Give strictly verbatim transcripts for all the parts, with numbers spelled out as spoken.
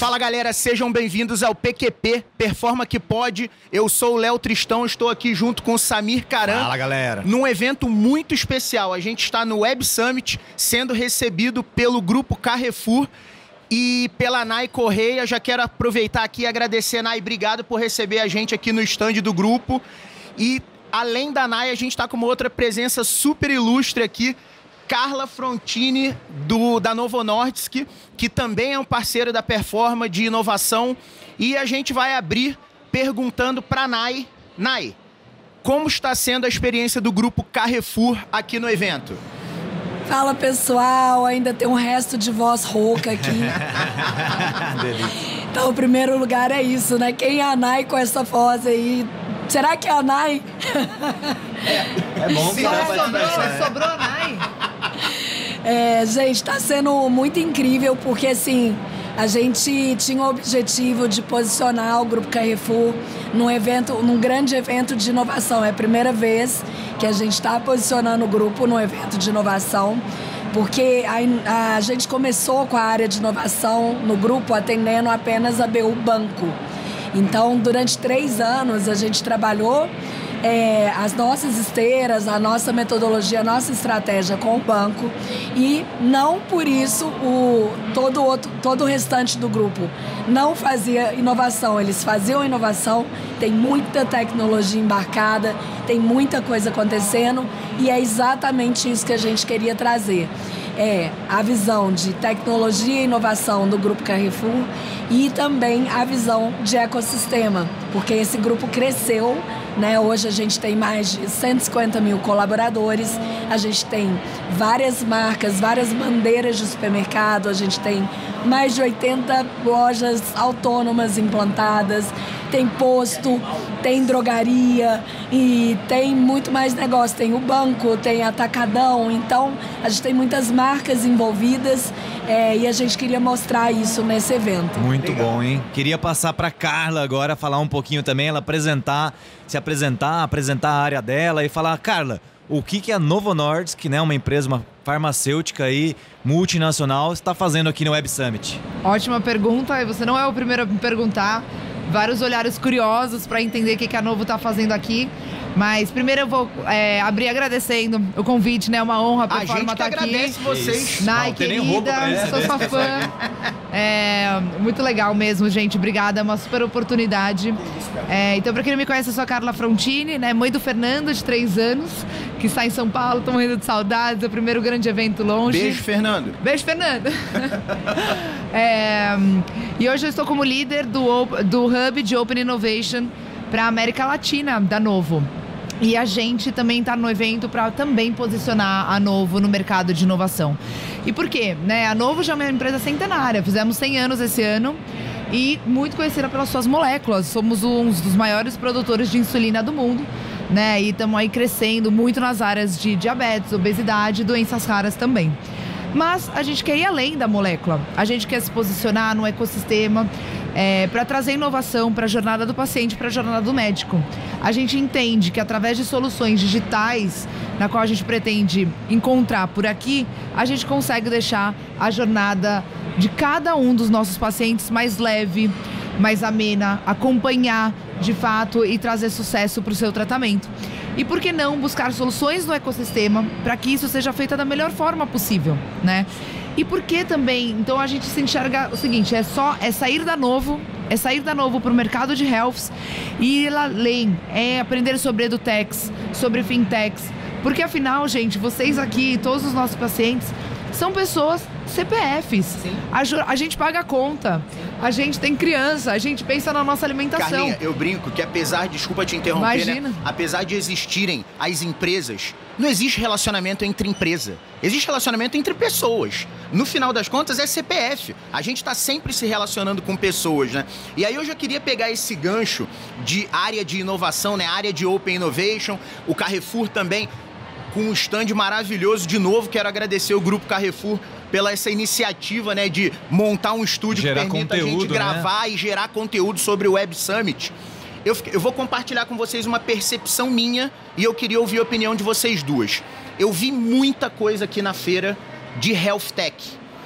Fala galera, sejam bem-vindos ao P Q P, Performa que Pode. Eu sou o Léo Tristão, estou aqui junto com o Samir Caran. Fala galera. Num evento muito especial, a gente está no Web Summit, sendo recebido pelo grupo Carrefour e pela Nai Correia. Já quero aproveitar aqui e agradecer, Nai, obrigado por receber a gente aqui no stand do grupo. E além da Nai, a gente está com uma outra presença super ilustre aqui, Carla Frontini, do, da Novo Nordisk, que também é um parceiro da Performa de inovação. E a gente vai abrir perguntando para a Nai. Nai, como está sendo a experiência do grupo Carrefour aqui no evento? Fala pessoal, ainda tem um resto de voz rouca aqui. Então, o primeiro lugar é isso, né? Quem é a Nai com essa voz aí? Será que é a Nai? É, é bom que Só sobrou, sobrou a Nai. É, gente, tá sendo muito incrível porque, assim, a gente tinha o objetivo de posicionar o Grupo Carrefour num evento, num grande evento de inovação. É a primeira vez que a gente está posicionando o grupo num evento de inovação, porque a, a gente começou com a área de inovação no grupo atendendo apenas a B U Banco. Então, durante três anos, a gente trabalhou é, as nossas esteiras, a nossa metodologia, a nossa estratégia com o banco e não por isso o, todo, outro, todo o restante do grupo não fazia inovação. Eles faziam inovação, tem muita tecnologia embarcada, tem muita coisa acontecendo e é exatamente isso que a gente queria trazer. É a visão de tecnologia e inovação do Grupo Carrefour e também a visão de ecossistema, porque esse grupo cresceu, né? Hoje a gente tem mais de cento e cinquenta mil colaboradores, a gente tem várias marcas, várias bandeiras de supermercado, a gente tem mais de oitenta lojas autônomas implantadas, tem posto, tem drogaria e tem muito mais negócio. Tem o banco, tem atacadão, então a gente tem muitas marcas envolvidas é, e a gente queria mostrar isso nesse evento. Muito Legal. Bom, hein? Queria passar para Carla agora, falar um pouquinho também, ela apresentar, se apresentar, apresentar a área dela e falar, Carla, o que, que a Novo Nordisk, né, uma empresa, uma farmacêutica aí, multinacional, está fazendo aqui no Web Summit? Ótima pergunta, e você não é o primeiro a me perguntar. Vários olhares curiosos para entender o que, que a Novo está fazendo aqui. Mas primeiro eu vou é, abrir agradecendo o convite, né? Uma honra a Performa estar aqui. A gente que agradece vocês. Nai, querida, sou sua fã. É, muito legal mesmo, gente. Obrigada, é uma super oportunidade. É, então, para quem não me conhece, eu sou a Carla Frontini, né? Mãe do Fernando, de três anos, que está em São Paulo, tô morrendo de saudades. É o primeiro grande evento longe. Beijo, Fernando. Beijo, Fernando. é, e hoje eu estou como líder do, do Hub de Open Innovation para a América Latina, da Novo. E a gente também está no evento para também posicionar a Novo no mercado de inovação. E por quê? Né? A Novo já é uma empresa centenária, fizemos cem anos esse ano e muito conhecida pelas suas moléculas. Somos um dos maiores produtores de insulina do mundo, né? E estamos aí crescendo muito nas áreas de diabetes, obesidade e doenças raras também. Mas a gente quer ir além da molécula, a gente quer se posicionar no ecossistema é, para trazer inovação para a jornada do paciente, para a jornada do médico. A gente entende que através de soluções digitais, na qual a gente pretende encontrar por aqui, a gente consegue deixar a jornada de cada um dos nossos pacientes mais leve, mais amena, acompanhar de fato e trazer sucesso para o seu tratamento. E por que não buscar soluções no ecossistema para que isso seja feito da melhor forma possível, né? E por que também, então a gente se enxerga o seguinte, é só, é sair da Novo, é sair da Novo para o mercado de healths e ir além, é aprender sobre edutechs, sobre fintechs, porque afinal, gente, vocês aqui, todos os nossos pacientes, são pessoas C P Fs. A, a gente paga a conta. Sim. A gente tem criança. A gente pensa na nossa alimentação. Carlinha, eu brinco que apesar, desculpa te interromper, Imagina. Né? Apesar de existirem as empresas, não existe relacionamento entre empresa. Existe relacionamento entre pessoas. No final das contas, é C P F. A gente está sempre se relacionando com pessoas, né? E aí eu já queria pegar esse gancho de área de inovação, né? Área de Open Innovation. O Carrefour também com um stand maravilhoso. De novo, quero agradecer o Grupo Carrefour pela essa iniciativa, né, de montar um estúdio gerar que permita conteúdo, a gente gravar, né, e gerar conteúdo sobre o Web Summit. Eu, eu vou compartilhar com vocês uma percepção minha e eu queria ouvir a opinião de vocês duas. Eu vi muita coisa aqui na feira de Health Tech.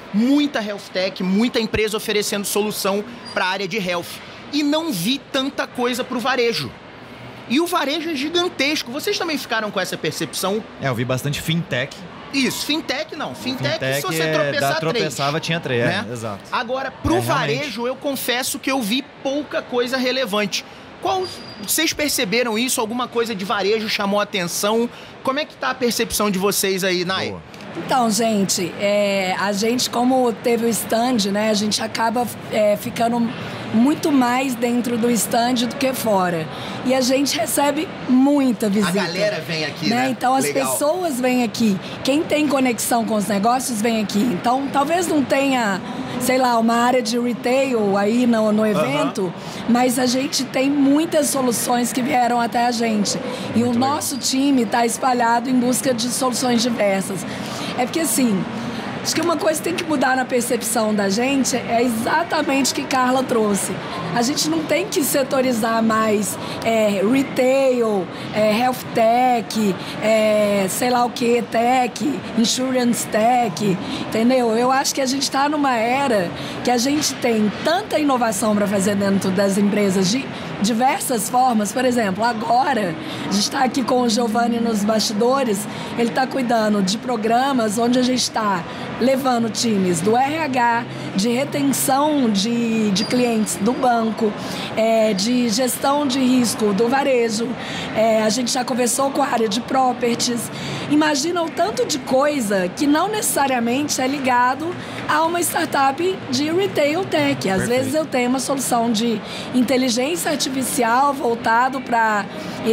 muita health tech, muita empresa oferecendo solução para a área de health. E não vi tanta coisa para o varejo. E o varejo é gigantesco. Vocês também ficaram com essa percepção? É, eu vi bastante fintech. Isso, fintech não. Fintech, fintech se você é, tropeçar, da, tropeçava, três, tinha três, né? é, exato. Agora, pro é, varejo, eu confesso que eu vi pouca coisa relevante. Qual, vocês perceberam isso? Alguma coisa de varejo chamou a atenção? Como é que tá a percepção de vocês aí, Nai? Boa. Então, gente, é, a gente, como teve o stand, né, a gente acaba é, ficando muito mais dentro do stand do que fora. E a gente recebe muita visita. A galera vem aqui, né? né? Então, as Legal. pessoas vêm aqui. Quem tem conexão com os negócios vem aqui. Então, talvez não tenha, sei lá, uma área de retail aí no, no evento, uh-huh. mas a gente tem muitas soluções que vieram até a gente. E muito o legal. Nosso time está espalhado em busca de soluções diversas. É porque, assim, acho que uma coisa que tem que mudar na percepção da gente é exatamente o que Carla trouxe. A gente não tem que setorizar mais é, retail, é, health tech, é, sei lá o que, tech, insurance tech, entendeu? Eu acho que a gente está numa era que a gente tem tanta inovação para fazer dentro das empresas de diversas formas. Por exemplo, agora a gente está aqui com o Giovanni nos bastidores, ele está cuidando de programas onde a gente está levando times do R H, de retenção de, de clientes do banco, é, de gestão de risco do varejo, é, a gente já conversou com a área de properties. Imagina o tanto de coisa que não necessariamente é ligado a uma startup de retail tech. Às Perfeito. Vezes eu tenho uma solução de inteligência artificial voltado para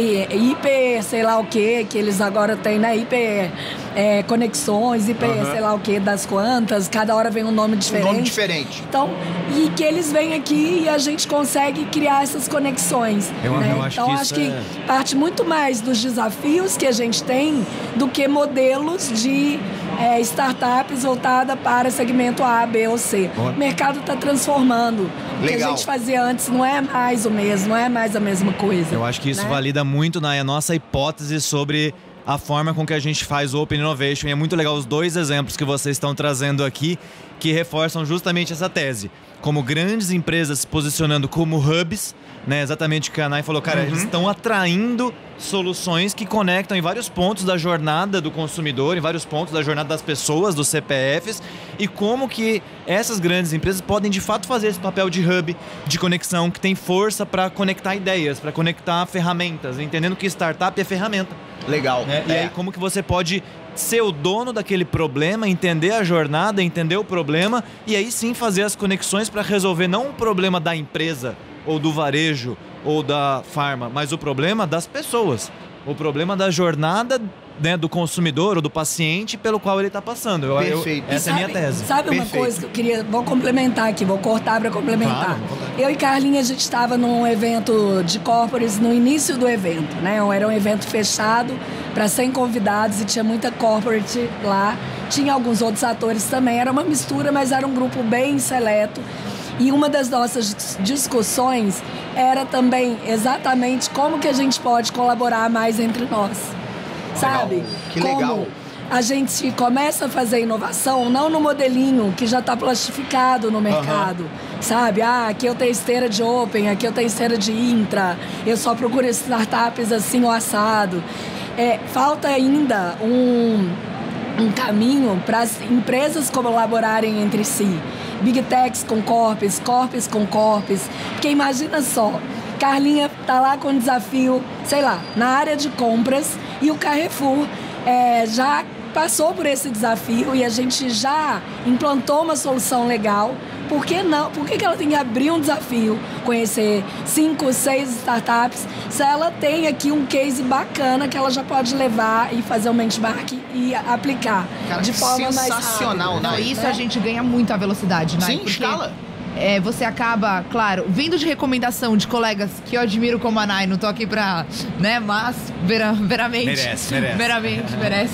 I P, sei lá o que, que eles agora têm, né? I P é, conexões, I P, uhum. sei lá o que, das quantas, cada hora vem um nome diferente. Um nome diferente. Então, e que eles vêm aqui e a gente consegue criar essas conexões. Eu, né? eu acho então, que acho que é... parte muito mais dos desafios que a gente tem do que modelos de é, startups voltada para segmento A, B ou C. Boa. O mercado está transformando. Legal. O que a gente fazia antes não é mais o mesmo, não é mais a mesma coisa. Eu acho que isso né? valida muito na nossa hipótese sobre a forma com que a gente faz o Open Innovation. E é muito legal os dois exemplos que vocês estão trazendo aqui, que reforçam justamente essa tese. Como grandes empresas se posicionando como hubs, né? Exatamente o que a Nai falou, cara, uhum. eles estão atraindo soluções que conectam em vários pontos da jornada do consumidor, em vários pontos da jornada das pessoas, dos C P Fs, e como que essas grandes empresas podem de fato fazer esse papel de hub, de conexão, que tem força para conectar ideias, para conectar ferramentas, entendendo que startup é ferramenta. Legal. Né? É. E aí como que você pode ser o dono daquele problema, entender a jornada, entender o problema e aí sim fazer as conexões para resolver não o problema da empresa ou do varejo ou da farma, mas o problema das pessoas, o problema da jornada, né, do consumidor ou do paciente pelo qual ele está passando. Eu, Perfeito. Eu, essa sabe, é a minha tese. Sabe uma Perfeito. coisa que eu queria... Vou complementar aqui, vou cortar para complementar. Claro. Eu e Carlinha, a gente estava num evento de corporates no início do evento, né? Era um evento fechado para cem convidados e tinha muita corporate lá. Tinha alguns outros atores também. Era uma mistura, mas era um grupo bem seleto. E uma das nossas discussões era também exatamente como que a gente pode colaborar mais entre nós. Sabe? Legal. Que como legal. A gente começa a fazer inovação não no modelinho que já está plastificado no mercado, uhum. sabe? Ah, aqui eu tenho esteira de Open, aqui eu tenho esteira de Intra, eu só procuro startups assim ou assado. É, falta ainda um, um caminho para as empresas colaborarem entre si. Big Techs com Corpes, Corpes com Corpes, porque imagina só, Carlinha tá lá com um desafio, sei lá, na área de compras e o Carrefour é, já passou por esse desafio e a gente já implantou uma solução legal. Por que não? Por que que ela tem que abrir um desafio, conhecer cinco, seis startups, se ela tem aqui um case bacana que ela já pode levar e fazer um benchmark e aplicar Cara, de forma mais rápida. sensacional, né? Não, isso a gente ganha muito a velocidade, né? Sim, Porque escala. É, você acaba, claro, vindo de recomendação de colegas que eu admiro como a Nai, não tô aqui pra, né, mas vera, veramente, merece, merece. veramente, merece.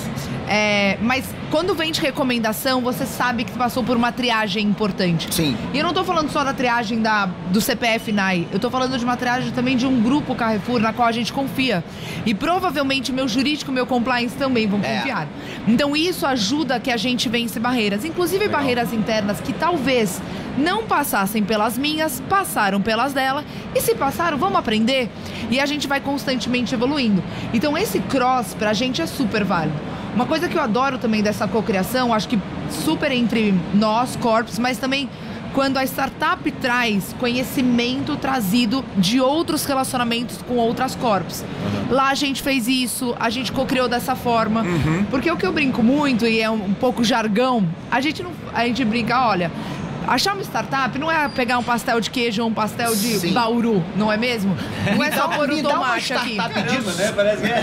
É, mas quando vem de recomendação, você sabe que passou por uma triagem importante. Sim. E eu não tô falando só da triagem da, do C P F N A I, eu tô falando de uma triagem também de um grupo Carrefour na qual a gente confia. E provavelmente meu jurídico, meu compliance também vão É. confiar. Então isso ajuda que a gente vence barreiras, inclusive Legal. barreiras internas que talvez não passassem pelas minhas, passaram pelas dela. E se passaram, vamos aprender. E a gente vai constantemente evoluindo. Então esse cross pra gente é super válido. Uma coisa que eu adoro também dessa cocriação, acho que super entre nós, corpos, mas também quando a startup traz conhecimento trazido de outros relacionamentos com outras corpos. Uhum. Lá a gente fez isso, a gente cocriou dessa forma. Uhum. Porque o que eu brinco muito, e é um, um pouco jargão, a gente, não, a gente brinca, olha... Achar uma startup não é pegar um pastel de queijo ou um pastel de Sim. Bauru, não é mesmo? Não é só pôr o tomate aqui. Pedindo, né? Parece que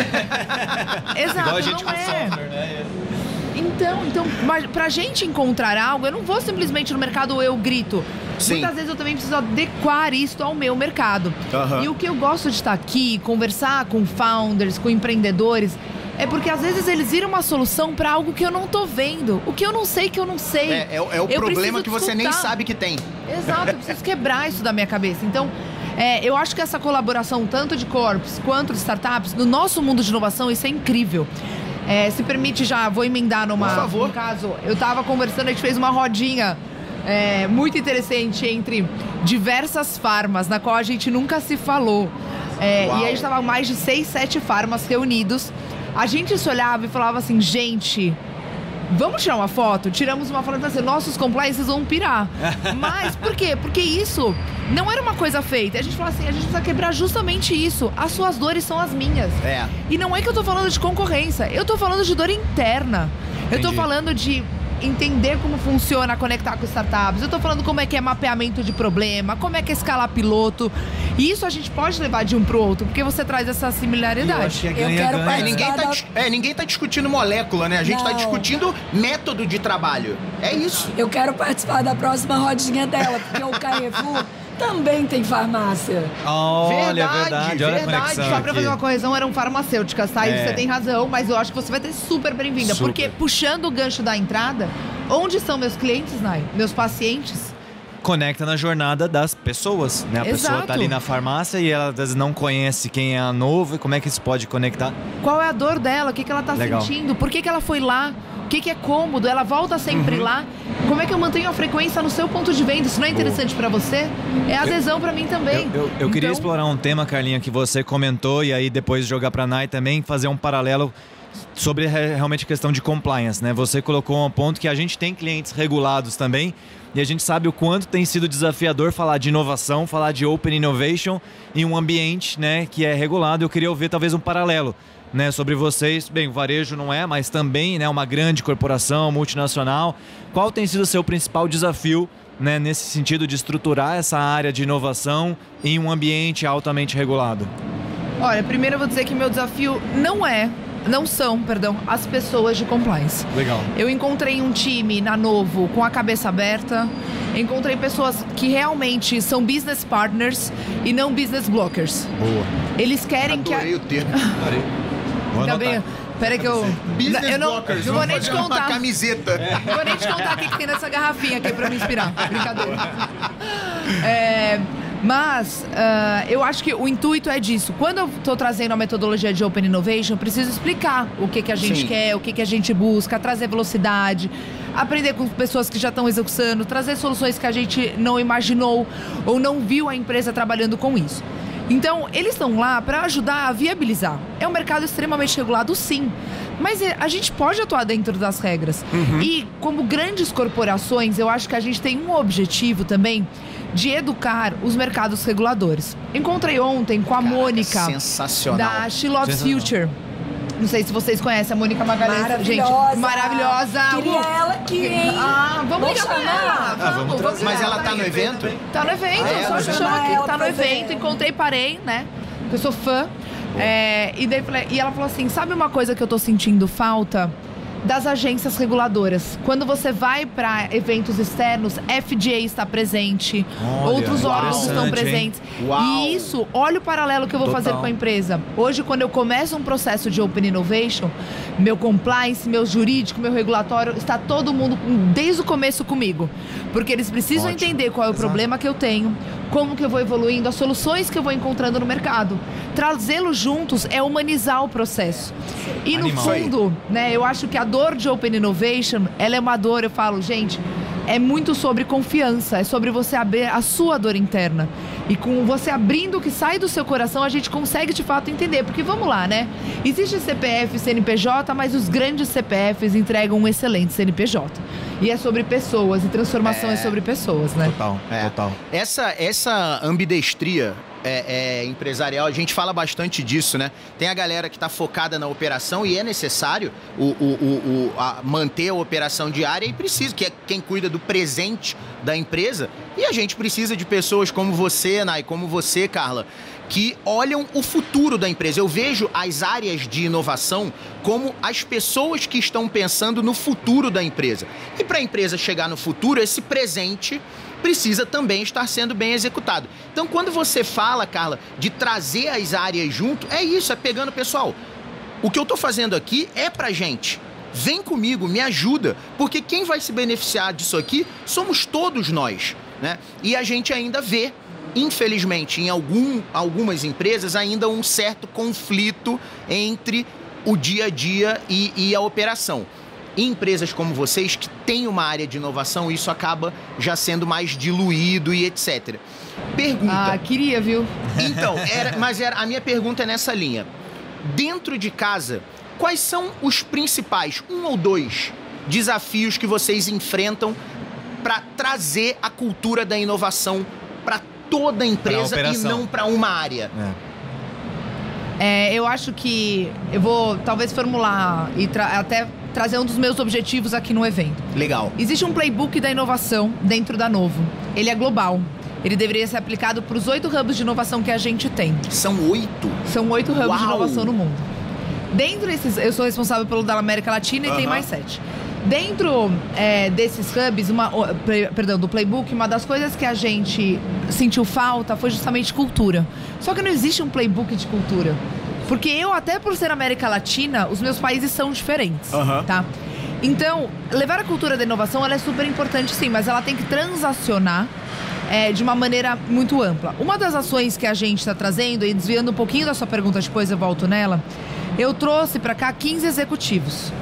é. Exato, igual a gente não com é. software, né? Então, então, mas pra gente encontrar algo, eu não vou simplesmente no mercado eu grito. Sim. Muitas vezes eu também preciso adequar isso ao meu mercado. Uhum. E o que eu gosto de estar aqui, conversar com founders, com empreendedores, é porque às vezes eles viram uma solução para algo que eu não tô vendo. O que eu não sei que eu não sei. É, é, é o eu problema que você nem sabe que tem. Exato, eu preciso quebrar isso da minha cabeça. Então, é, eu acho que essa colaboração, tanto de corpos quanto de startups, no nosso mundo de inovação, isso é incrível. É, se permite já, vou emendar numa... Por favor. No caso, eu tava conversando, a gente fez uma rodinha é, muito interessante entre diversas farmas, na qual a gente nunca se falou. É, e aí a gente tava mais de seis, sete farmas reunidos. A gente se olhava e falava assim, gente, vamos tirar uma foto? Tiramos uma foto e falamos assim, nossos compliances vão pirar. Mas por quê? Porque isso não era uma coisa feita. A gente falou assim, a gente precisa quebrar justamente isso. As suas dores são as minhas. É. E não é que eu tô falando de concorrência, eu tô falando de dor interna. Entendi. Eu tô falando de entender como funciona conectar com startups. Eu tô falando como é que é mapeamento de problema, como é que é escalar piloto. E isso a gente pode levar de um pro outro, porque você traz essa similaridade. Eu, eu quero É, participar ninguém tá, da... é, ninguém tá discutindo molécula, né? A gente Não. tá discutindo método de trabalho. É isso. Eu quero participar da próxima rodinha dela, porque o Carrefour também tem farmácia. Olha, Verdade, verdade, olha a verdade. conexão Só pra aqui. fazer uma correção, eram farmacêuticas, tá? E É. você tem razão, mas eu acho que você vai ter super bem-vinda. Super. Porque puxando o gancho da entrada, onde são meus clientes, Nai? Meus pacientes? Conecta na jornada das pessoas, né? A pessoa Exato. tá ali na farmácia e ela às vezes não conhece quem é a novo e como é que isso pode conectar. Qual é a dor dela? O que, que ela tá Legal. sentindo? Por que, que ela foi lá? O que, que é cômodo? Ela volta sempre Uhum. lá? Como é que eu mantenho a frequência no seu ponto de venda? Isso não é interessante pra você? É adesão pra mim também. Eu, eu, eu queria Então, explorar um tema, Carlinha, que você comentou e aí depois jogar pra Nai também, fazer um paralelo sobre re- realmente a questão de compliance, né? Você colocou um ponto que a gente tem clientes regulados também e a gente sabe o quanto tem sido desafiador falar de inovação, falar de open innovation em um ambiente, né, que é regulado. Eu queria ouvir talvez um paralelo, né, sobre vocês. Bem, o varejo não é, mas também, né, uma grande corporação multinacional. Qual tem sido o seu principal desafio, né, nesse sentido de estruturar essa área de inovação em um ambiente altamente regulado? Olha, primeiro eu vou dizer que meu desafio não é, não são, perdão, as pessoas de compliance. Legal. Eu encontrei um time na Novo com a cabeça aberta, encontrei pessoas que realmente são business partners e não business blockers. Boa. Eles querem que... Adorei A... o termo. Vou Tá anotar. bem? Pera que eu... Business eu não, blockers. não vou Vamos nem te fazer uma contar. camiseta. Não vou nem te contar o que, que tem nessa garrafinha aqui pra me inspirar. Brincadeira. É, mas uh, eu acho que o intuito é disso. Quando eu tô trazendo a metodologia de Open Innovation, eu preciso explicar o que, que a gente Sim. quer, o que, que a gente busca, trazer velocidade, aprender com pessoas que já estão executando, trazer soluções que a gente não imaginou ou não viu a empresa trabalhando com isso. Então, eles estão lá para ajudar a viabilizar. É um mercado extremamente regulado, sim. Mas a gente pode atuar dentro das regras. Uhum. E, como grandes corporações, eu acho que a gente tem um objetivo também de educar os mercados reguladores. Encontrei ontem com a Caraca, Mônica, sensacional. da She Loves Future. Não sei se vocês conhecem a Mônica Magalhães. Maravilhosa. Gente, maravilhosa. Queria Uh, ela aqui, hein? Ah, vamos ligar pra chamar. ela. Ah, vamos Vamos, trazer. Mas ela ligar tá pra no evento? Tá no evento, Ah, é? só Vamos chama chamar aqui, ela tá no pra evento, ver. encontrei, parei, né? Eu sou fã. É, e, daí, falei- e ela falou assim, sabe uma coisa que eu tô sentindo falta? das agências reguladoras. Quando você vai para eventos externos, F D A está presente, Olha, outros órgãos estão presentes. Uau. E isso, olha o paralelo que eu vou Total. fazer com a empresa. Hoje, quando eu começo um processo de Open Innovation, meu compliance, meu jurídico, meu regulatório, está todo mundo desde o começo comigo. Porque eles precisam Ótimo. entender qual é o Exato. problema que eu tenho, como que eu vou evoluindo, as soluções que eu vou encontrando no mercado. Trazê-los juntos é humanizar o processo. E no Animal. fundo, né, eu acho que a dor de Open Innovation, ela é uma dor, eu falo, gente, é muito sobre confiança, é sobre você abrir a sua dor interna. E com você abrindo o que sai do seu coração, a gente consegue de fato entender. Porque vamos lá, né? Existe C P F e C N P J, mas os grandes C P Fs entregam um excelente C N P J. E é sobre pessoas, e transformação é, é sobre pessoas, né? Total, É. total. Essa, essa ambidestria é, é, empresarial, a gente fala bastante disso, né? Tem a galera que está focada na operação e é necessário o, o, o, o, a manter a operação diária e precisa, que é quem cuida do presente da empresa. E a gente precisa de pessoas como você, Nai, como você, Carla, que olham o futuro da empresa. Eu vejo as áreas de inovação como as pessoas que estão pensando no futuro da empresa. E para a empresa chegar no futuro, esse presente precisa também estar sendo bem executado. Então, quando você fala, Carla, de trazer as áreas junto, é isso, é pegando, pessoal, o que eu estou fazendo aqui é pra gente. Vem comigo, me ajuda, porque quem vai se beneficiar disso aqui somos todos nós, né? E a gente ainda vê, infelizmente, em algum, algumas empresas, ainda um certo conflito entre o dia a dia e, e a operação. Em empresas como vocês, que têm uma área de inovação, isso acaba já sendo mais diluído e etcétera. Pergunta. Ah, queria, viu? Então, era, mas era, a minha pergunta é nessa linha. Dentro de casa, quais são os principais, um ou dois, desafios que vocês enfrentam para trazer a cultura da inovação para toda a empresa Pra e operação. não para uma área? É. É, eu acho que eu vou talvez formular e tra- até trazer um dos meus objetivos aqui no evento. Legal. Existe um playbook da inovação dentro da Novo. Ele é global. Ele deveria ser aplicado para os oito hubs de inovação que a gente tem. São oito? São oito hubs Uau! de inovação no mundo. Dentro desses, eu sou responsável pelo da América Latina e tem Aham. mais sete. Dentro é, desses hubs, uma, o- pre- perdão, do playbook, uma das coisas que a gente sentiu falta foi justamente cultura. Só que não existe um playbook de cultura. Porque eu, até por ser América Latina, os meus países são diferentes, Aham. tá? Então, levar a cultura da inovação, ela é super importante sim, mas ela tem que transacionar é, de uma maneira muito ampla. Uma das ações que a gente está trazendo, e desviando um pouquinho da sua pergunta, depois eu volto nela, eu trouxe para cá quinze executivos.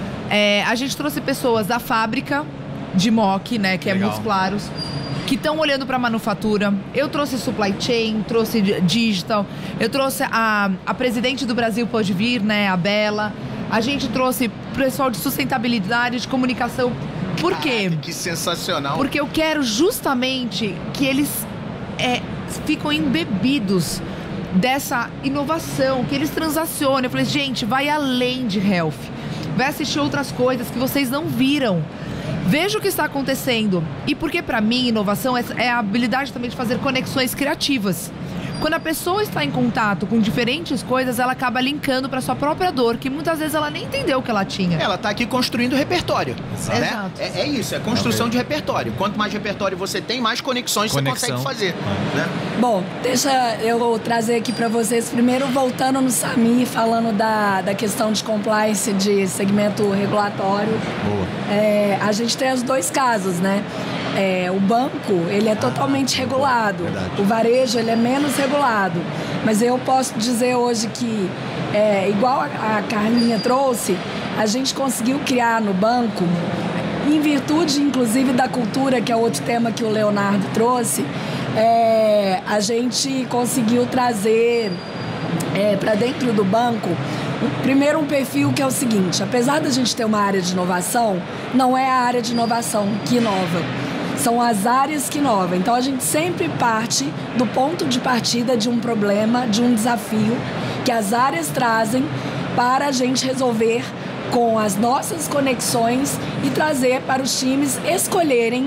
É, a gente trouxe pessoas da fábrica de M O C, né, que Legal. é Montes Claros, que estão olhando para a manufatura. Eu trouxe supply chain, trouxe di- digital, eu trouxe a, a presidente do Brasil pode vir, né, a Bela. A gente trouxe pessoal de sustentabilidade, de comunicação. Por quê? Caraca, que sensacional. Porque eu quero justamente que eles é, ficam embebidos dessa inovação, que eles transacionem. Eu falei, gente, vai além de health. Vai assistir outras coisas que vocês não viram. Veja o que está acontecendo. E porque, para mim, inovação é, é a habilidade também de fazer conexões criativas. Quando a pessoa está em contato com diferentes coisas, ela acaba linkando para sua própria dor, que muitas vezes ela nem entendeu que ela tinha. Ela tá aqui construindo repertório, Exato. né? Exato. É, é isso, é construção de repertório. Quanto mais repertório você tem, mais conexões Conexão. você consegue fazer, né? Bom, deixa eu trazer aqui para vocês, primeiro voltando no Samir, falando da, da questão de compliance de segmento regulatório. Boa. É, a gente tem os dois casos, né? É, o banco, ele é totalmente regulado. verdade. O varejo, ele é menos regulado. Mas eu posso dizer hoje que, é, igual a, a Carlinha trouxe, a gente conseguiu criar no banco, em virtude, inclusive, da cultura, que é outro tema que o Leonardo trouxe, é, a gente conseguiu trazer é, para dentro do banco, primeiro um perfil que é o seguinte: apesar da gente ter uma área de inovação, não é a área de inovação que inova, são as áreas que inovam. Então a gente sempre parte do ponto de partida de um problema, de um desafio que as áreas trazem para a gente resolver com as nossas conexões e trazer para os times escolherem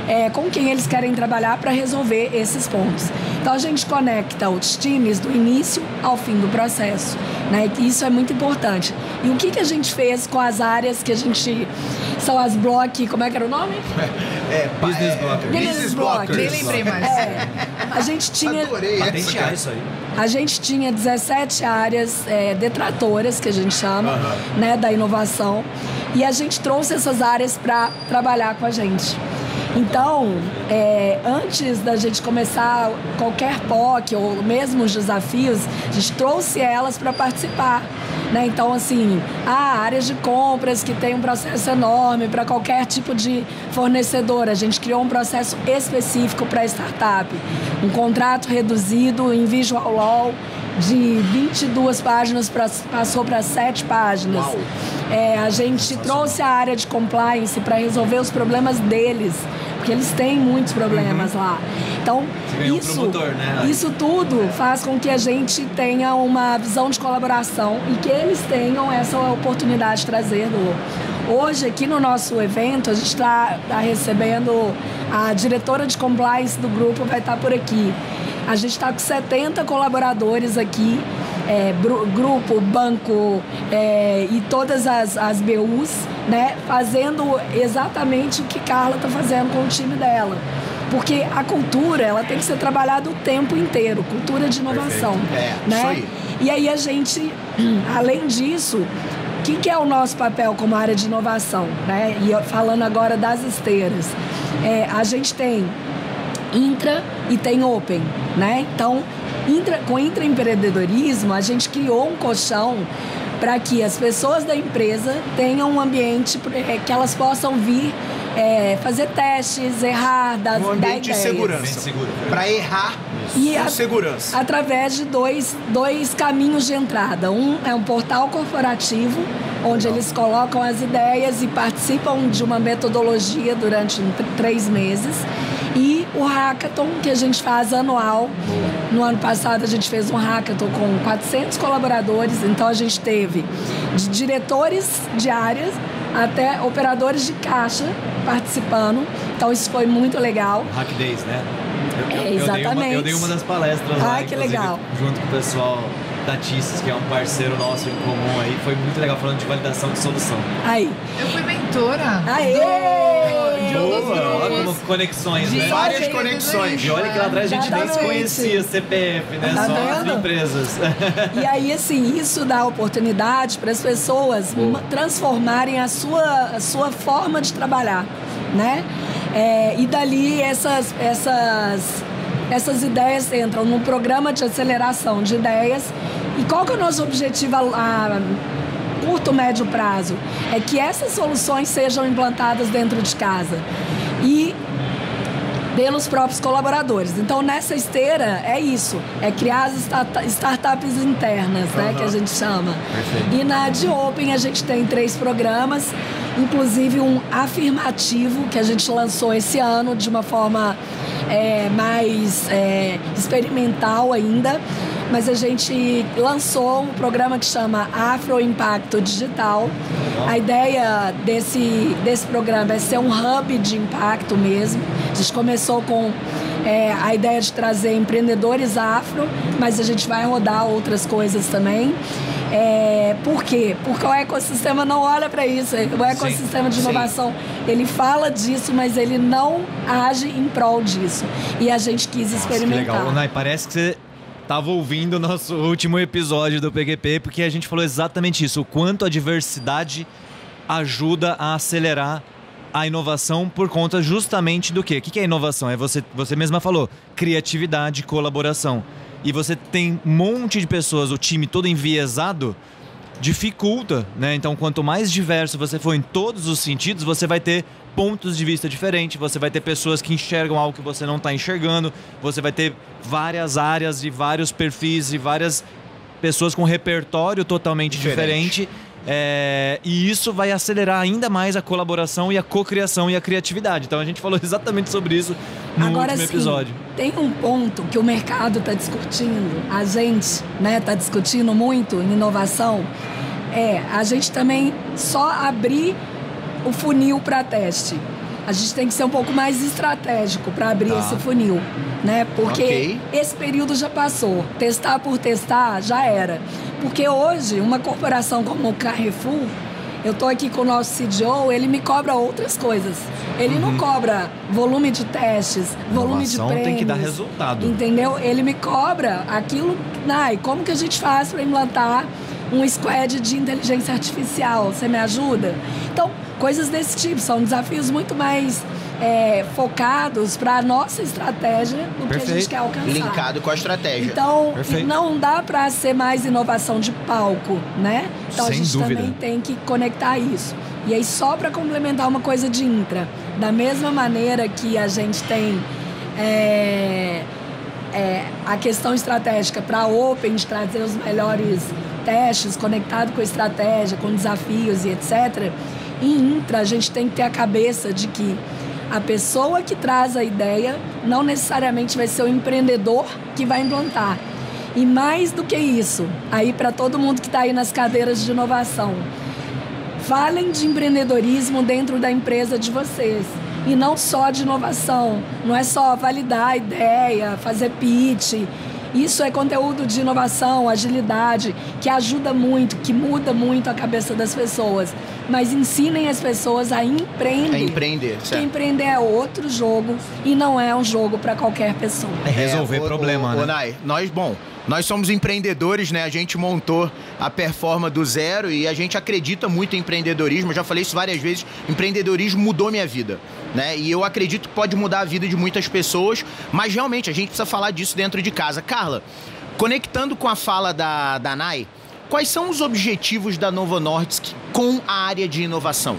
é, com quem eles querem trabalhar para resolver esses pontos. Então a gente conecta os times do início ao fim do processo, né? Isso é muito importante. E o que, que a gente fez com as áreas que a gente... São as block... Como é que era o nome? É, Business é, Blockers. Business Blockers. Nem lembrei mais. É, a gente tinha... Adorei essa, Patentear cara. isso aí. A gente tinha dezessete áreas é, detratoras, que a gente chama, Uhum. né, da inovação. E a gente trouxe essas áreas para trabalhar com a gente. Então, é, antes da gente começar qualquer P O C ou mesmo os desafios, a gente trouxe elas para participar. Né? Então, assim, há áreas de compras que tem um processo enorme para qualquer tipo de fornecedor. A gente criou um processo específico para startup. Um contrato reduzido em Visual Law de vinte e duas páginas pra, passou para sete páginas. É, a gente trouxe a área de compliance para resolver os problemas deles, porque eles têm muitos problemas uhum. lá. Então, isso, um promotor, né? isso tudo faz com que a gente tenha uma visão de colaboração e que eles tenham essa oportunidade de trazer do... Hoje, aqui no nosso evento, a gente está tá recebendo a diretora de compliance do grupo, vai estar por aqui. A gente está com setenta colaboradores aqui, é, grupo, banco é, e todas as, as B Us, né, fazendo exatamente o que Carla está fazendo com o time dela. Porque a cultura, ela tem que ser trabalhada o tempo inteiro, cultura de inovação. É, né? isso aí. E aí a gente, além disso, o que, que é o nosso papel como área de inovação? Né? E falando agora das esteiras, é, a gente tem intra e tem open, né? Então, intra, com intraempreendedorismo, a gente criou um colchão para que as pessoas da empresa tenham um ambiente é, que elas possam vir é, fazer testes, errar, dar, um ambiente dar de ideias. segurança. Para errar E com a, segurança. Através de dois, dois caminhos de entrada. Um é um portal corporativo, onde Legal. Eles colocam as ideias e participam de uma metodologia durante três meses. E o hackathon, que a gente faz anual. No ano passado, a gente fez um hackathon com quatrocentos colaboradores. Então, a gente teve de diretores de áreas até operadores de caixa participando. Então, isso foi muito legal. Hack Days, né? Eu, é, eu, exatamente. Eu dei, uma, eu dei uma das palestras ah, lá, que legal. junto com o pessoal da Tisses, que é um parceiro nosso em comum aí. Foi muito legal falando de validação de solução. Aí. Eu fui mentora. Aê! Do, de um dos Boa, grupos. olha como conexões, De né? Várias conexões. E olha que lá atrás a gente nem se Exatamente. conhecia, C P F, né? Tá Só vendo? as empresas. E aí, assim, isso dá oportunidade para as pessoas Boa. transformarem a sua, a sua forma de trabalhar, né? É, e dali essas, essas, essas ideias entram num programa de aceleração de ideias. E qual que é o nosso objetivo a, a curto, médio prazo? É que essas soluções sejam implantadas dentro de casa e pelos próprios colaboradores. Então, nessa esteira, é isso. É criar as start- startups internas, né? Uhum. Que a gente chama. Perfeito. E na de Open, a gente tem três programas, inclusive um afirmativo, que a gente lançou esse ano de uma forma é, mais é, experimental ainda. Mas a gente lançou um programa que chama Afro Impacto Digital. A ideia desse, desse programa é ser um hub de impacto mesmo. A gente começou com é, a ideia de trazer empreendedores afro, mas a gente vai rodar outras coisas também. É, por quê? Porque o ecossistema não olha para isso. O ecossistema sim, de inovação, sim. ele fala disso, mas ele não age em prol disso. E a gente quis Nossa, experimentar. que legal. Nai, parece que você tava ouvindo o nosso último episódio do P Q P, porque a gente falou exatamente isso, o quanto a diversidade ajuda a acelerar a inovação por conta justamente do quê? O que é inovação? É você, você mesma falou, criatividade, colaboração. E você tem um monte de pessoas, o time todo enviesado, dificulta, né? Então, quanto mais diverso você for em todos os sentidos, você vai ter pontos de vista diferentes, você vai ter pessoas que enxergam algo que você não está enxergando, você vai ter várias áreas e vários perfis e várias pessoas com repertório totalmente diferente. diferente. É, e isso vai acelerar ainda mais a colaboração e a cocriação e a criatividade. Então a gente falou exatamente sobre isso no Agora, último sim, episódio. Tem um ponto que o mercado está discutindo, a gente né, está discutindo muito em inovação, é a gente também só abrir o funil para teste. a gente tem que ser um pouco mais estratégico para abrir Tá. esse funil, né? Porque Ok. esse período já passou. Testar por testar já era. Porque hoje, uma corporação como o Carrefour, eu tô aqui com o nosso C D O, ele me cobra outras coisas. Ele não cobra volume de testes, volume de Inovação prêmios. tem que dar resultado. Entendeu? Ele me cobra aquilo... Nai, como que a gente faz para implantar um squad de inteligência artificial? Você me ajuda? Então, coisas desse tipo. São desafios muito mais é, focados para a nossa estratégia do que a gente Perfeito. quer alcançar. Linkado com a estratégia. Então, Perfeito. não dá para ser mais inovação de palco, né? Então, Sem a gente dúvida. também tem que conectar isso. E aí, só para complementar uma coisa de intra, da mesma maneira que a gente tem é, é, a questão estratégica para a Open, de trazer os melhores testes conectado com a estratégia, com desafios e etcétera, em intra, a gente tem que ter a cabeça de que a pessoa que traz a ideia não necessariamente vai ser o empreendedor que vai implantar. E mais do que isso, aí para todo mundo que está aí nas cadeiras de inovação, falem de empreendedorismo dentro da empresa de vocês. E não só de inovação. Não é só validar a ideia, fazer pitch. Isso é conteúdo de inovação, agilidade, que ajuda muito, que muda muito a cabeça das pessoas. Mas ensinem as pessoas a empreender. É empreender, Porque certo. empreender é outro jogo e não é um jogo para qualquer pessoa. É resolver ô, problema, ô, né? ô, Nai, nós, bom, nós somos empreendedores, né? A gente montou a Performa do zero e a gente acredita muito em empreendedorismo. Eu já falei isso várias vezes. Empreendedorismo mudou minha vida, né? E eu acredito que pode mudar a vida de muitas pessoas, mas realmente a gente precisa falar disso dentro de casa. Carla, conectando com a fala da, da Nai, quais são os objetivos da Novo Nordisk com a área de inovação?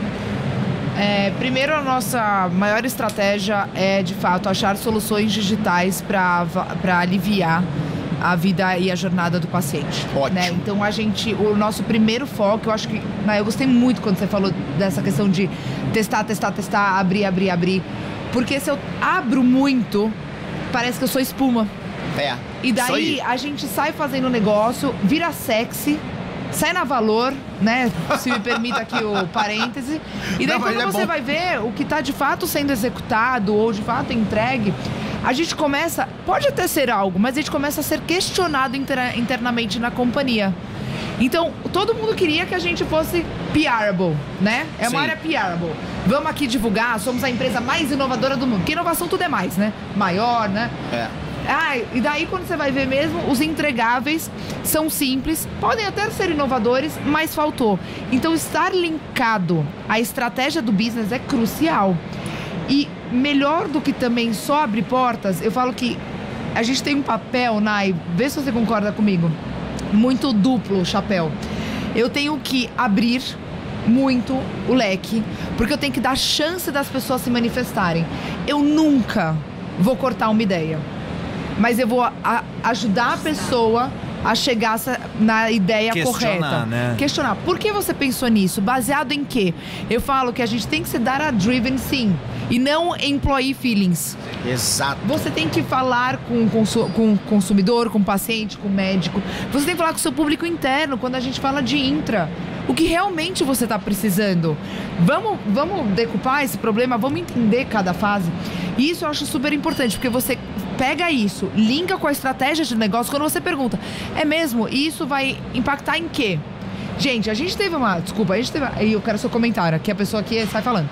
É, primeiro, a nossa maior estratégia é, de fato, achar soluções digitais para aliviar a vida e a jornada do paciente. Ótimo. Né? Então, a gente, o nosso primeiro foco, eu acho que, né, eu gostei muito quando você falou dessa questão de testar, testar, testar, abrir, abrir, abrir. Porque se eu abro muito, parece que eu sou espuma. É. E isso daí aí. a gente sai fazendo negócio, vira sexy, sai na valor, né? Se me permita aqui o parêntese. E daí Não, mas quando é você bom. vai ver o que está de fato sendo executado ou de fato entregue, a gente começa, pode até ser algo, mas a gente começa a ser questionado inter- internamente na companhia. Então, todo mundo queria que a gente fosse P R-able, né? É uma Sim. área P R-able. Vamos aqui divulgar, somos a empresa mais inovadora do mundo. Porque inovação tudo é mais, né? Maior, né? É. Ah, e daí quando você vai ver mesmo, os entregáveis são simples, podem até ser inovadores, mas faltou. Então, estar linkado à estratégia do business é crucial. E melhor do que também só abrir portas, eu falo que a gente tem um papel, Nai, vê se você concorda comigo, muito duplo o chapéu. Eu tenho que abrir muito o leque, porque eu tenho que dar chance das pessoas se manifestarem. Eu nunca vou cortar uma ideia, mas eu vou a- ajudar a pessoa a chegar sa- na ideia Questionar, correta. né? Questionar. Por que você pensou nisso? Baseado em quê? Eu falo que a gente tem que se dar a driven sim, e não employee feelings. Exato. Você tem que falar com o consu- com o consumidor, com o paciente, com o médico. Você tem que falar com o seu público interno quando a gente fala de intra. O que realmente você está precisando. Vamos, vamos decupar esse problema, vamos entender cada fase. E isso eu acho super importante, porque você pega isso, linka com a estratégia de negócio. Quando você pergunta, é mesmo? E isso vai impactar em quê? Gente, a gente teve uma... Desculpa, a gente teve... Aí eu quero seu comentário, que a pessoa aqui sai falando.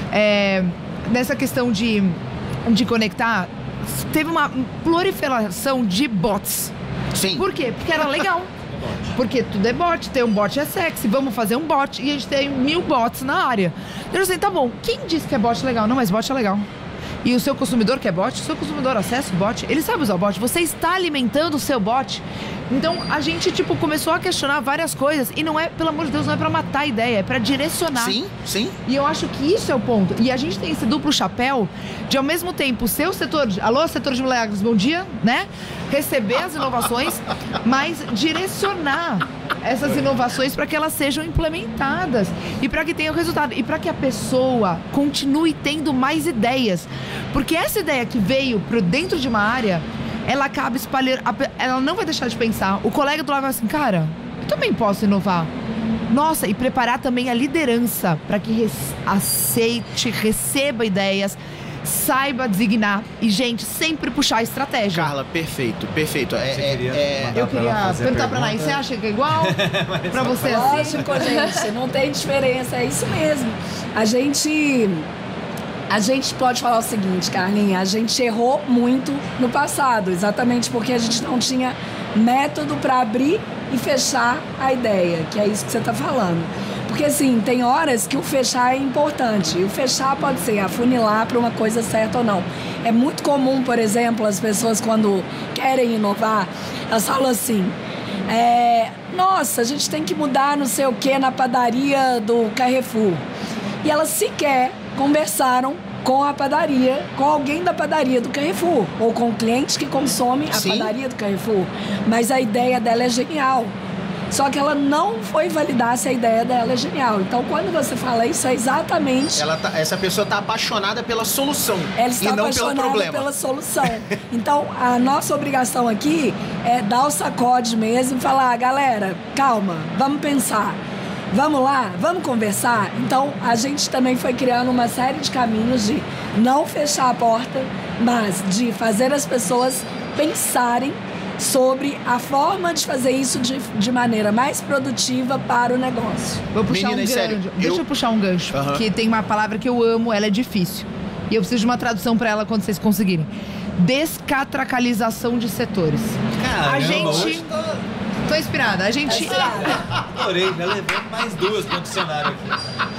É, nessa questão de, de conectar, teve uma proliferação de bots. Sim. Por quê? Porque era legal. Porque tudo é bot, ter um bot é sexy, vamos fazer um bot. E a gente tem mil bots na área. Eu assim, tá bom, quem disse que é bot legal? Não, mas bot é legal. E o seu consumidor quer bot, o seu consumidor acessa o bot, ele sabe usar o bot, você está alimentando o seu bot. Então a gente, tipo, começou a questionar várias coisas. E não é, pelo amor de Deus, não é pra matar a ideia, é pra direcionar. Sim, sim. E eu acho que isso é o ponto. E a gente tem esse duplo chapéu de, ao mesmo tempo, ser o setor... De, alô, setor de milagres, bom dia, né? Receber as inovações, mas direcionar essas inovações para que elas sejam implementadas e para que tenham resultado. E para que a pessoa continue tendo mais ideias. Porque essa ideia que veio para dentro de uma área, ela acaba espalhando... Ela não vai deixar de pensar. O colega do lado vai assim, cara, eu também posso inovar. Nossa, e preparar também a liderança para que res- aceite, receba ideias, saiba designar e, gente, sempre puxar a estratégia. Carla, perfeito, perfeito. É, Você é- queria é- mandar Eu pra ela queria fazer a perguntar pra Naí, pergunta? você acha que é igual? Pra você assim? Lógico, gente, não tem diferença, é isso mesmo. A gente. A gente pode falar o seguinte, Carlinha, a gente errou muito no passado, exatamente porque a gente não tinha método para abrir e fechar a ideia, que é isso que você está falando. Porque, assim, tem horas que o fechar é importante. E o fechar pode ser afunilar para uma coisa certa ou não. É muito comum, por exemplo, as pessoas, quando querem inovar, elas falam assim: é, nossa, a gente tem que mudar não sei o que na padaria do Carrefour. E elas sequer conversaram com a padaria, com alguém da padaria do Carrefour, ou com o cliente que consome a Sim. padaria do Carrefour. Mas a ideia dela é genial. Só que ela não foi validar se a ideia dela é genial. Então, quando você fala isso, é exatamente... ela tá- essa pessoa tá apaixonada pela solução Ela e está não pelo apaixonada problema. pela solução. Então, a nossa obrigação aqui é dar o sacode mesmo e falar, galera, calma, vamos pensar. Vamos lá, vamos conversar? Então, a gente também foi criando uma série de caminhos de não fechar a porta, mas de fazer as pessoas pensarem sobre a forma de fazer isso de, de maneira mais produtiva para o negócio. Vou puxar Menina, um é gancho. sério, Deixa eu... eu- puxar um gancho, Aham. porque tem uma palavra que eu amo, ela é difícil. E eu preciso de uma tradução pra ela quando vocês conseguirem. Descatracalização de setores. Caramba, a gente... hoje tá- Tô inspirada. A gente... Adorei, já levei mais duas pro dicionário aqui.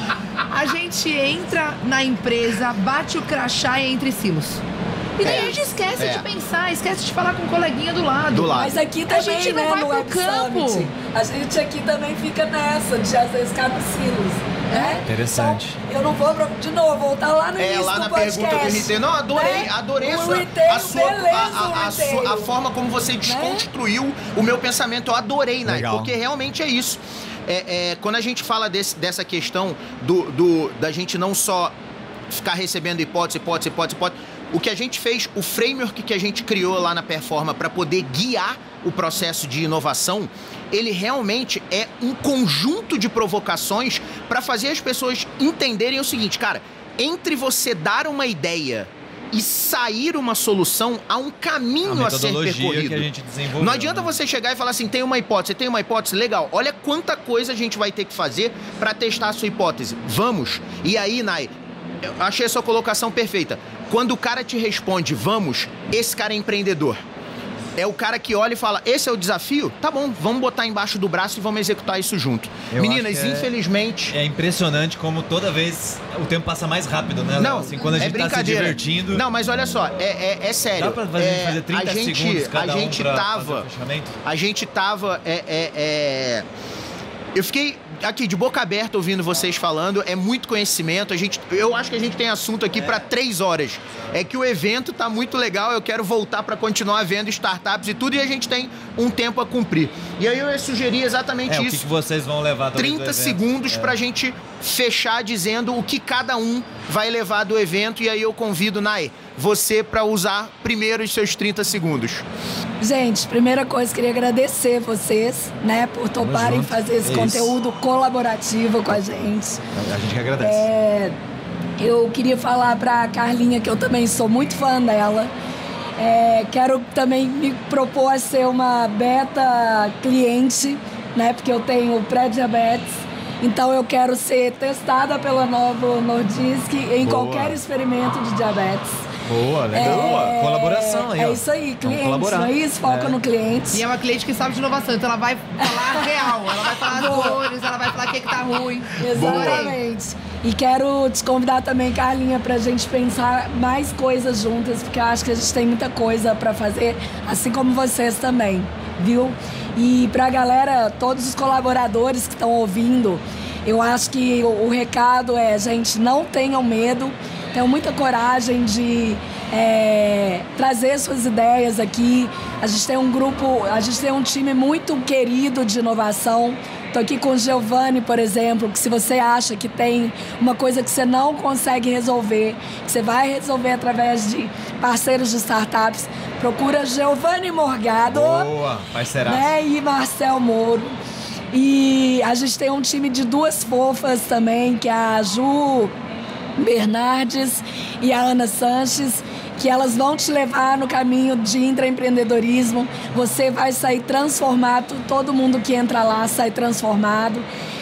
A gente entra na empresa, bate o crachá e entra em silos. E daí É, a gente esquece é. de pensar, esquece de falar com o coleguinha do lado. Do lado. Mas aqui A também, gente não né, vai no pro Web campo. Summit, a gente aqui também fica nessa, de às vezes ficar nos silos, né? Interessante. Então, eu não vou, pra- de novo, voltar lá no É, início lá do na podcast. pergunta do retail. Não, adorei, né? adorei O sua, retail, a, sua, beleza, a, a, a, o sua- retail. a forma como você desconstruiu o meu pensamento. Eu adorei, Nai, Legal. porque realmente é isso. É, é, quando a gente fala desse, dessa questão do, do, da gente não só ficar recebendo hipótese, hipótese, hipótese, hipótese, o que a gente fez, o framework que a gente criou lá na Performa para poder guiar o processo de inovação, ele realmente é um conjunto de provocações para fazer as pessoas entenderem o seguinte, cara, entre você dar uma ideia e sair uma solução, há um caminho A a, ser metodologia percorrido. que a gente desenvolveu. Não adianta né? você chegar e falar assim, tem uma hipótese, tem uma hipótese, legal. Olha quanta coisa a gente vai ter que fazer para testar a sua hipótese. Vamos. E aí, Nai, eu achei a sua colocação perfeita. Quando o cara te responde, vamos, esse cara é empreendedor. É o cara que olha e fala, esse é o desafio? Tá bom, vamos botar embaixo do braço e vamos executar isso junto. Eu Meninas, acho que é- infelizmente... É impressionante como toda vez o tempo passa mais rápido, né? Léo? Não, assim, quando a é gente tá se brincadeira. divertindo. Não, mas olha só, é, é, é sério. Dá pra fazer, é, fazer trinta a gente, segundos cada a gente um pra tava, fazer o fechamento? A gente tava. É, é, é... Eu fiquei aqui de boca aberta ouvindo vocês falando. É muito conhecimento. A gente, eu acho que a gente tem assunto aqui pra três horas. É que o evento tá muito legal. Eu quero voltar pra continuar vendo startups e tudo. E a gente tem um tempo a cumprir. E aí eu ia sugerir exatamente É, o que, isso. que vocês vão levar talvez, do trinta evento? segundos É. pra gente fechar dizendo o que cada um vai levar do evento. E aí eu convido, Nai, você pra usar primeiro os seus trinta segundos. Gente, primeira coisa, queria agradecer vocês, né, por toparem junto. fazer esse É isso. conteúdo colaborativo com a gente. A gente que agradece. É, eu queria falar pra Carlinha que eu também sou muito fã dela. É, quero também me propor a ser uma beta cliente, né? Porque eu tenho pré-diabetes. Então eu quero ser testada pela Novo Nordisk em Boa. qualquer experimento de diabetes. Boa, legal. É, Colaboração aí, É ó. isso aí, Vamos cliente, colaborar. não é isso? Foca É. no cliente. E é uma cliente que sabe de inovação, então ela vai falar real, ela vai falar as dores, ela vai falar o que, que tá ruim. Exatamente. E quero te convidar também, Carlinha, pra gente pensar mais coisas juntas, porque eu acho que a gente tem muita coisa pra fazer, assim como vocês também, viu? E pra galera, todos os colaboradores que estão ouvindo, eu acho que o, o recado é, gente, não tenham medo, tenham muita coragem de é, trazer suas ideias aqui. A gente tem um grupo, a gente tem um time muito querido de inovação. Tô aqui com o Giovanni, por exemplo, que se você acha que tem uma coisa que você não consegue resolver, que você vai resolver através de parceiros de startups, procura Giovanni Morgado, Boa, parceiraço. né, e Marcel Moro. E a gente tem um time de duas fofas também, que é a Ju Bernardes e a Ana Sanches, que elas vão te levar no caminho de intraempreendedorismo. Você vai sair transformado, todo mundo que entra lá sai transformado.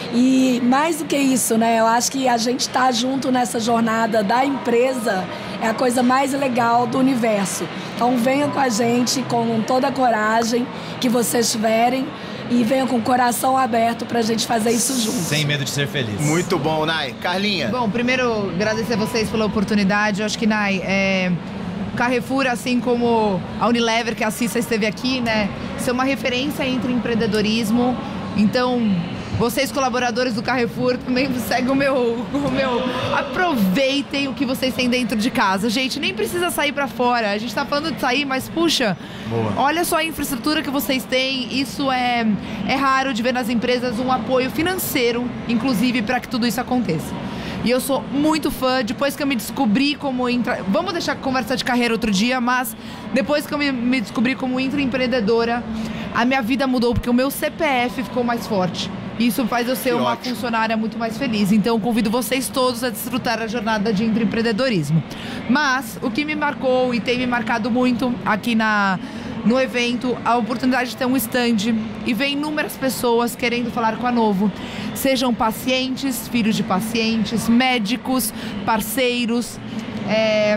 E mais do que isso, né? Eu acho que a gente estar junto nessa jornada da empresa é a coisa mais legal do universo. Então venham com a gente com toda a coragem que vocês tiverem e venham com o coração aberto pra gente fazer isso juntos. Sem medo de ser feliz. Muito bom, Nai. Carlinha. Bom, primeiro agradecer a vocês pela oportunidade. Eu acho que, Nai, é... Carrefour, assim como a Unilever, que a Cissa esteve aqui, né? Isso é uma referência entre empreendedorismo. Então, vocês, colaboradores do Carrefour, também seguem o meu, o meu... Aproveitem o que vocês têm dentro de casa. Gente, nem precisa sair pra fora. A gente tá falando de sair, mas, puxa, Boa. Olha só a infraestrutura que vocês têm. Isso é, é raro de ver nas empresas um apoio financeiro, inclusive, para que tudo isso aconteça. E eu sou muito fã, depois que eu me descobri como... Intra... Vamos deixar a conversa de carreira outro dia, mas depois que eu me, me descobri como intraempreendedora, a minha vida mudou, porque o meu C P F ficou mais forte. Isso faz eu ser Que uma ótimo. funcionária muito mais feliz. Então, convido vocês todos a desfrutar a jornada de intraempreendedorismo. Mas, o que me marcou e tem me marcado muito aqui na... no evento, a oportunidade de ter um stand e ver inúmeras pessoas querendo falar com a Novo. Sejam pacientes, filhos de pacientes, médicos, parceiros. É...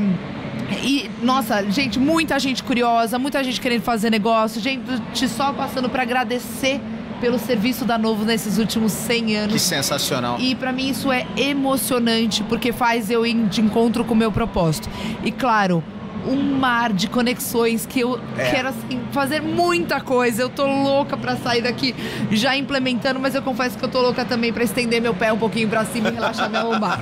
E, nossa, gente, muita gente curiosa, muita gente querendo fazer negócio, gente só passando para agradecer pelo serviço da Novo nesses últimos cem anos. Que sensacional. E pra mim isso é emocionante, porque faz eu ir de encontro com o meu propósito. E claro, um mar de conexões que eu É. quero, assim, fazer muita coisa. Eu tô louca pra sair daqui já implementando, mas eu confesso que eu tô louca também pra estender meu pé um pouquinho pra cima e relaxar minha lombar.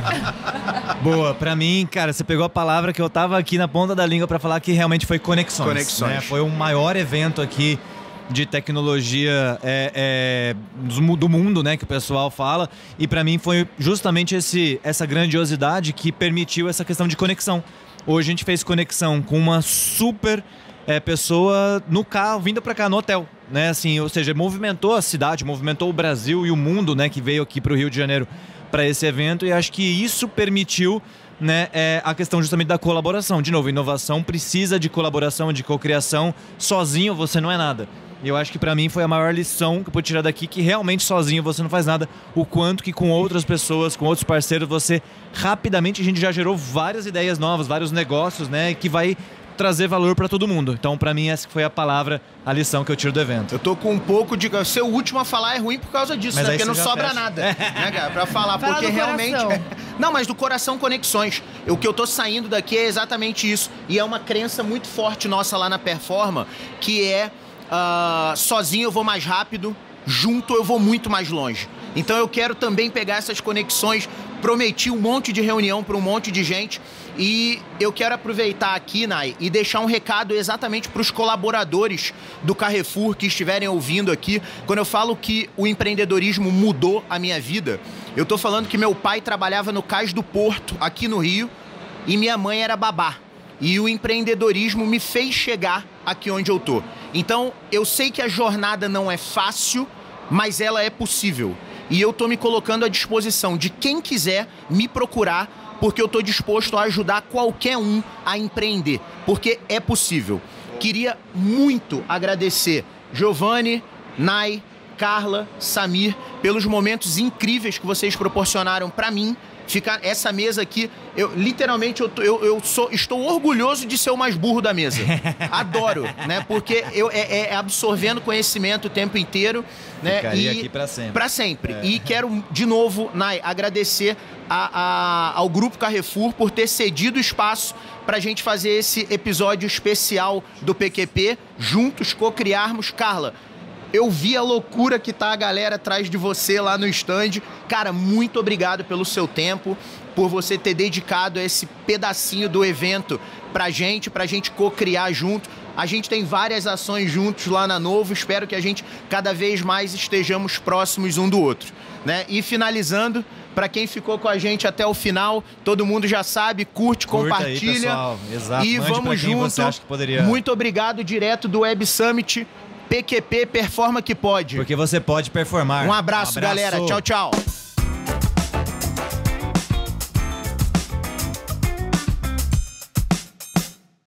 Boa, pra mim, cara, você pegou a palavra que eu tava aqui na ponta da língua pra falar, que realmente foi conexões. Conexões. Né? Foi o maior evento aqui de tecnologia é, é, do do mundo, né, que o pessoal fala. E pra mim foi justamente esse, essa grandiosidade que permitiu essa questão de conexão. Hoje a gente fez conexão com uma super é, pessoa no carro, vindo pra cá no hotel, né? Assim, ou seja, movimentou a cidade, movimentou o Brasil e o mundo, né? Que veio aqui pro Rio de Janeiro para esse evento. E acho que isso permitiu, né, é, a questão justamente da colaboração. De novo, inovação precisa de colaboração, de cocriação. Sozinho você não é nada. E eu acho que pra mim foi a maior lição que eu pude tirar daqui, que realmente sozinho você não faz nada, o quanto que com outras pessoas, com outros parceiros, você rapidamente, a gente já gerou várias ideias novas, vários negócios, né, que vai trazer valor pra todo mundo. Então, pra mim, essa foi a palavra, a lição que eu tiro do evento. Eu tô com um pouco de... Ser o último a falar é ruim por causa disso, Mas né? aí Porque não você já sobra fecha. nada, né, cara? Pra falar, Fala porque do realmente... coração. Não, mas do coração conexões. O que eu tô saindo daqui é exatamente isso. E é uma crença muito forte nossa lá na Performa, que é... Uh, sozinho eu vou mais rápido, junto eu vou muito mais longe. Então eu quero também pegar essas conexões. Prometi um monte de reunião para um monte de gente e eu quero aproveitar aqui, Nai, e deixar um recado exatamente para os colaboradores do Carrefour que estiverem ouvindo aqui. Quando eu falo que o empreendedorismo mudou a minha vida, eu tô falando que meu pai trabalhava no Cais do Porto, aqui no Rio, e minha mãe era babá. E o empreendedorismo me fez chegar aqui onde eu tô. Então, eu sei que a jornada não é fácil, mas ela é possível. E eu tô me colocando à disposição de quem quiser me procurar, porque eu tô disposto a ajudar qualquer um a empreender, porque é possível. Queria muito agradecer Giovanni, Nai, Carla, Samir, pelos momentos incríveis que vocês proporcionaram para mim. Ficar essa mesa aqui, eu literalmente eu, eu, eu sou, estou orgulhoso de ser o mais burro da mesa. Adoro, né? Porque eu, é, é absorvendo conhecimento o tempo inteiro, né? Ficaria E aqui pra sempre. Pra sempre. É. E quero, de novo, Nai, agradecer a, a, ao Grupo Carrefour por ter cedido espaço pra gente fazer esse episódio especial do P Q P, juntos co-criarmos. Carla, eu vi a loucura que tá a galera atrás de você lá no stand. Cara, muito obrigado pelo seu tempo, por você ter dedicado esse pedacinho do evento pra gente, pra gente co-criar junto. A gente tem várias ações juntos lá na Novo. Espero que a gente cada vez mais estejamos próximos um do outro, né? E finalizando, pra quem ficou com a gente até o final, todo mundo já sabe, curte, Curta compartilha. aí, pessoal. Exato. E Mande vamos pra quem junto. você acha que poderia... Muito obrigado direto do Web Summit. P Q P, performa que pode. Porque você pode performar. Um abraço, galera. Tchau, tchau.